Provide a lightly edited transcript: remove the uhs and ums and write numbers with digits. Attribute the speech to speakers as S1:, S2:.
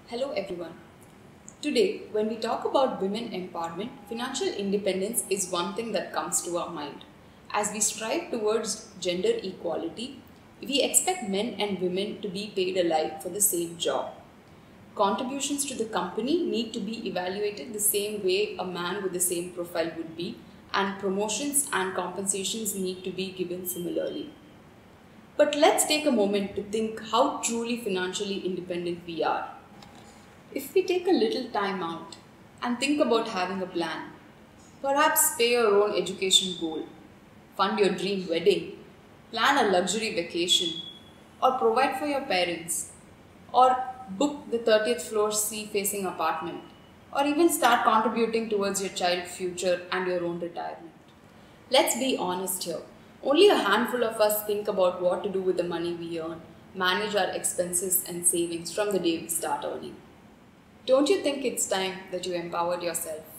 S1: Hello everyone. Today, when we talk about women empowerment, financial independence is one thing that comes to our mind. As we strive towards gender equality, we expect men and women to be paid alike for the same job. Contributions to the company need to be evaluated the same way a man with the same profile would be, and promotions and compensations need to be given similarly. But let's take a moment to think how truly financially independent we are. If we take a little time out and think about having a plan, perhaps pay your own education goal, fund your dream wedding, plan a luxury vacation, or provide for your parents, or book the 30th floor sea facing apartment, or even start contributing towards your child's future and your own retirement. Let's be honest here. Only a handful of us think about what to do with the money we earn, manage our expenses and savings from the day we start earning. Don't you think it's time that you empowered yourself?